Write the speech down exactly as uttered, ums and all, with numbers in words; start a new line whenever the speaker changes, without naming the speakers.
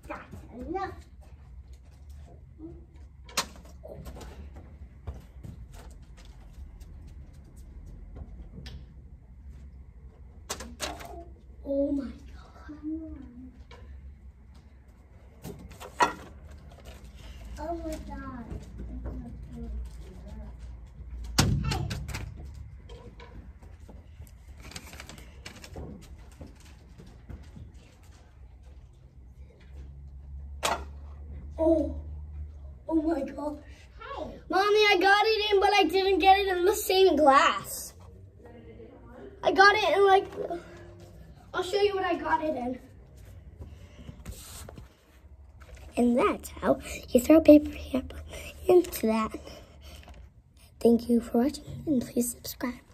That's enough. Oh my God. Oh my God. Hey. Oh. Oh my gosh. Hey. Mommy, I got it in, but I didn't get it in the same glass. I got it in like, I'll show you what I got it in. And that's how you throw paper hairpin into that. Thank you for watching, and please subscribe.